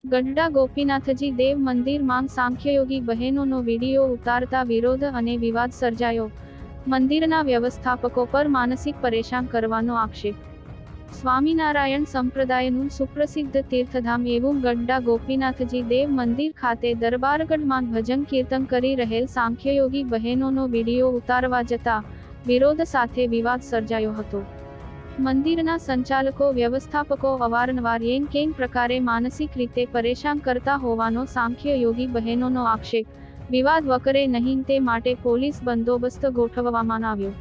ગઢડા ગોપીનાથજી દેવ મંદિર માંગ સાંખ્યયોગી બહેનોનો વિડીયો ઉતારતા વિરોધ અને વિવાદ સર્જાયો। મંદિરના વ્યવસ્થાપકો પર માનસિક પરેશાન કરવાનો આક્ષેપ। સ્વામિનારાયણ સંપ્રદાયનું સુપ્રસિદ્ધ તીર્થધામ એવું ગઢડા ગોપીનાથજી દેવ મંદિર ખાતે દરબારગઢમાં ભજન કીર્તન કરી રહેલ સાંખ્યયોગી બહેનોનો વિડીયો ઉતારવા જતા વિરોધ સાથે વિવાદ સર્જાયો હતો। મંદિરના સંચાલકો વ્યવસ્થાપકો અવારનવાર કેન પ્રકારે માનસિક રીતે પરેશાન કરતા હોવાનો સાંખ્ય યોગી બહેનોનો આક્ષેપ। વિવાદ વકરે નહીં તે માટે પોલીસ બંદોબસ્ત ગોઠવવામાં આવ્યો।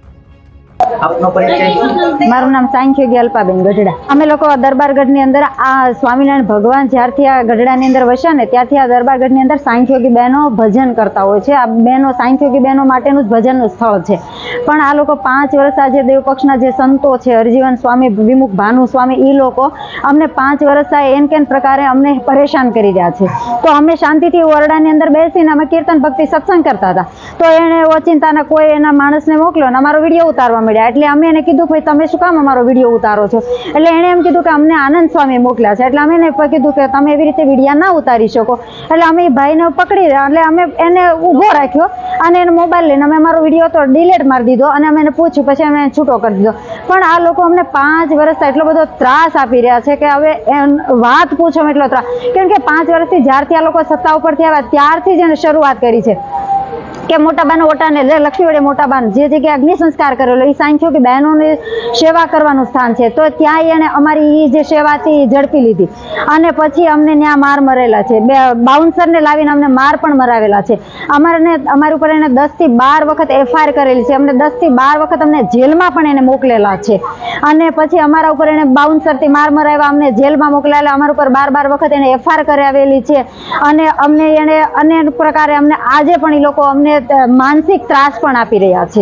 આપનો પરિચય? મારું નામ સાંખ્યોગી અલ્પાબેન ગઢડા। અમે લોકો દરબારગઢની અંદર આ સ્વામિનારાયણ ભગવાન જ્યારથી આ ગઢડાની અંદર વસ્યા ને ત્યારથી આ દરબારગઢની અંદર સાંખ્યોગી બહેનો ભજન કરતા હોય છે। આ બહેનો સાંખ્યોગી બહેનો માટેનું જ ભજનનું સ્થળ છે। પણ આ લોકો 5 વર્ષ આ જે દેવપક્ષના જે સંતો છે હરજીવન સ્વામી, વિમુખ ભાનુ સ્વામી, એ લોકો અમને 5 વર્ષ આ કેન પ્રકારે અમને પરેશાન કરી રહ્યા છે। તો અમે શાંતિથી ઓરડાની અંદર બેસીને અમે કીર્તન ભક્તિ સત્સંગ કરતા હતા। તો એને ઓચિંતાના કોઈ એના માણસને મોકલ્યો ને અમારો વિડીયો ઉતારવા મળ્યા। એટલે અમે એને કીધું ભાઈ તમે શું કામ અમારો વિડીયો ઉતારો છો? એટલે એણે એમ કીધું કે અમને આનંદ સ્વામી મોકલ્યા છે। એટલે અમે એને કીધું કે તમે એવી રીતે વિડીયા ના ઉતારી શકો। એટલે અમે એ ભાઈને પકડી રહ્યા, એટલે અમે એને ઊભો રાખ્યો અને એને મોબાઈલ લઈને અમે અમારો વિડીયો તો ડિલીટ મારી દીધો અને અમે એને પૂછ્યું, પછી અમે છૂટો કરી દીધો। પણ આ લોકો અમને 5 વર્ષથી એટલો બધો ત્રાસ આપી રહ્યા છે કે હવે વાત પૂછો એટલો ત્રાસ। કેમ કે 5 વર્ષથી જ્યારથી આ લોકો સત્તા ઉપરથી આવ્યા ત્યારથી જ એને શરૂઆત કરી છે કે મોટાબાના ઓટાને લક્ષ્મીવડે મોટાબાન જે જગ્યાએ અગ્નિ સંસ્કાર કરેલો એ સાંખ્યોગી બહેનોની સેવા કરવાનું સ્થાન છે। તો ત્યાં એને અમારી જે સેવાથી ઝડપી લીધી અને પછી અમને ત્યાં માર મરેલા છે। બાઉન્સરને લાવીને અમને માર પણ મરાવેલા છે। અમારી ઉપર એને 10 થી 12 વખત એફઆઈઆર કરેલી છે। અમને 10 થી 12 વખત અમને જેલમાં પણ એને મોકલેલા છે। અને પછી અમારા ઉપર એને બાઉન્સરથી માર મરાવ્યા, અમને જેલમાં મોકલેલા, અમારા ઉપર 12 વખત એને એફઆઈઆર કરાવેલી છે। અને અમને એને અનેક પ્રકારે અમને આજે પણ એ લોકો અમને માનસિક ત્રાસ પણ આપી રહ્યા છે।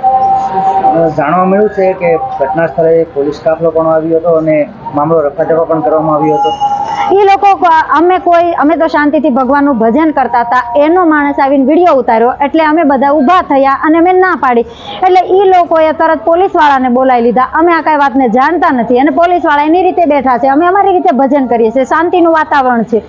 જાણવા મળ્યું છે કે ઘટના સ્થળે પોલીસ કાફલો પણ આવ્યો હતો અને મામલો રફાદફા પણ કરવામાં આવ્યો હતો। એ લોકો અમે તો શાંતિથી ભગવાનનું ભજન કરતા હતા, એનો માણસ આવીને વિડીયો ઉતાર્યો એટલે અમે બધા ઊભા થયા અને અમે ના પાડી। એટલે એ લોકોએ તરત પોલીસવાળાને બોલાવી લીધા। અમે આ કાંઈ વાતને જાણતા નથી અને પોલીસવાળા એની રીતે બેઠા છે, અમે અમારી રીતે ભજન કરીએ છીએ, શાંતિનું વાતાવરણ છે।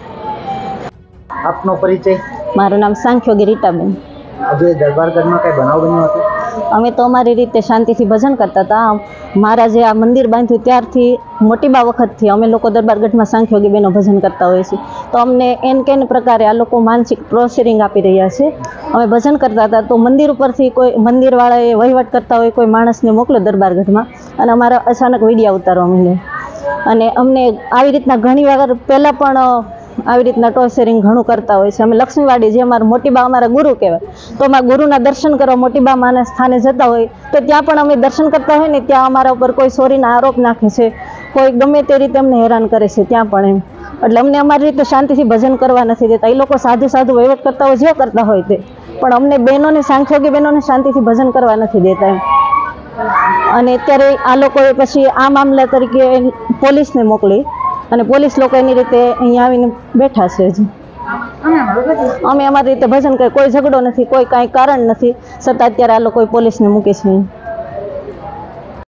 આપનો પરિચય? મારું નામ સાંખ્યોગી રીટાબેન। આજે દરબારગઢમાં કઈ બનાવ બન્યો હતો? અમે તો અમારી રીતે શાંતિથી ભજન કરતા હતા। મારા જે આ મંદિર બાંધ્યું ત્યારથી મોટીબા વખતથી અમે લોકો દરબારગઢમાં સાંખ્યોગી બહેનો ભજન કરતા હોઈએ છીએ। તો અમને કેન પ્રકારે આ લોકો માનસિક પ્રોસેરિંગ આપી રહ્યા છે। અમે ભજન કરતા હતા તો મંદિર ઉપરથી કોઈ મંદિરવાળાએ વહીવટ કરતા હોય કોઈ માણસને મોકલો દરબારગઢમાં અને અમારા અચાનક વિડીયા ઉતારવા માંડ્યા। અને અમને આવી રીતના ઘણી વાર પહેલાં પણ આવી રીતના ટોર્ચરિંગ ઘણું કરતા હોય છે। અમે લક્ષ્મીવાડી જે અમારા મોટીબા અમારા ગુરુ કહેવાય, તો અમારા ગુરુના દર્શન કરવા મોટીબા માના સ્થાને જતા હોય તો ત્યાં પણ અમે દર્શન કરતા હોય ને ત્યાં અમારા ઉપર કોઈ ચોરીના આરોપ નાખે છે, કોઈ ગમે તે રીતે અમને હેરાન કરે છે ત્યાં પણ એમ। એટલે અમને અમારી રીતે શાંતિથી ભજન કરવા નથી દેતા। એ લોકો સાધુ વહીવટ કરતા હોય જે કરતા હોય તે, પણ અમને બહેનોને સાંખ્યોગી બહેનોને શાંતિથી ભજન કરવા નથી દેતા એમ। અને અત્યારે આ લોકોએ પછી આ મામલા તરીકે પોલીસને મોકલી અને પોલીસ લોકો એની રીતે અહીંયા આવીને બેઠા છે। હજી અમે અમારી રીતે ભજન કરીએ, કોઈ ઝઘડો નથી, કોઈ કાંઈ કારણ નથી, છતાં અત્યારે આ લોકો પોલીસને મૂકે છે।